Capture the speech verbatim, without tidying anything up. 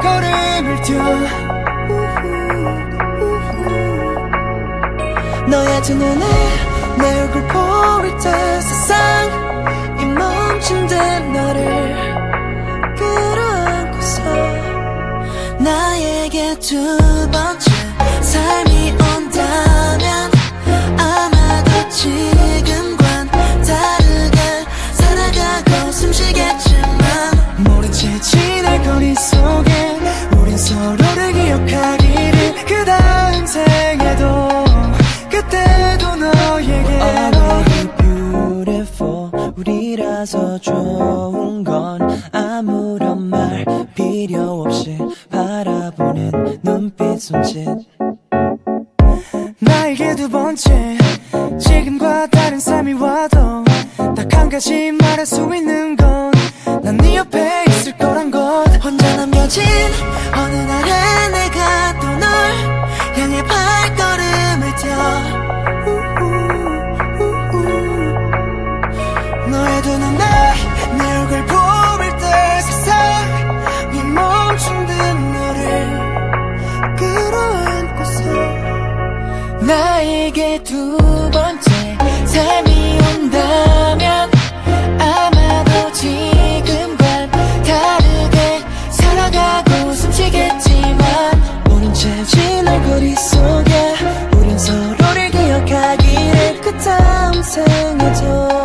발걸음을 뛰어 너의 두 눈에 내 얼굴 보일 때 세상이 멈춘 듯 너를 끌어안고서 나에게 두 번째 삶이 온다면 아마도 지금과는 다르게 살아가고 숨쉬겠지만 모른 채 지날 거리 속에 우린 서로를 기억하기를 그 다음 생에도 그때도 너에게 Oh, beautiful 우리라서 좋은 건 아무런 말 필요 없이 바라보는 눈빛 손짓 나에게 두 번째 지금과 다른 삶이 와도 딱 한 가지 말할 수 있는 건 난 네 옆에 있을 거란 것 혼자 남겨진 어느 날에 내가 또 널 향해 발걸음을 뛰어 너의 두 눈에 내 얼굴 보일 때 세상이 멈춘 듯 너를 끌어안고서 나에게 두 번째 삶이 온다면 아마도 지금과는 다르게 살아가고 숨쉬겠지만 모른 채 지날 거리 속에 우린 서로를 기억하기를 그 다음 생에도